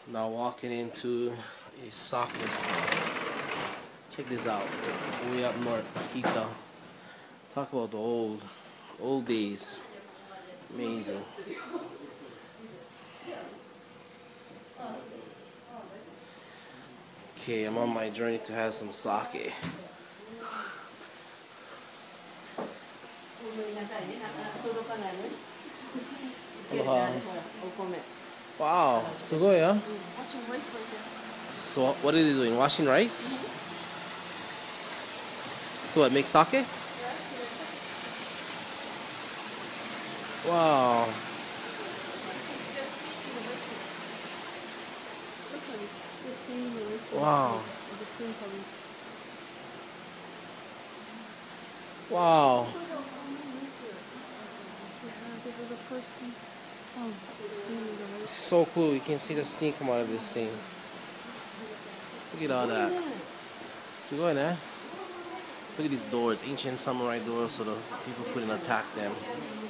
Now walking into a sake store. Check this out. Way up north, Akita. Talk about the old days. Amazing. Okay, I'm on my journey to have some sake. Wow, sugoi, huh? So what are they doing? Washing rice? So what, make sake? Wow. Wow. Wow. So cool, you can see the steam come out of this thing. Look at all that. It's good, eh? Look at these doors, ancient samurai doors, so the people couldn't attack them.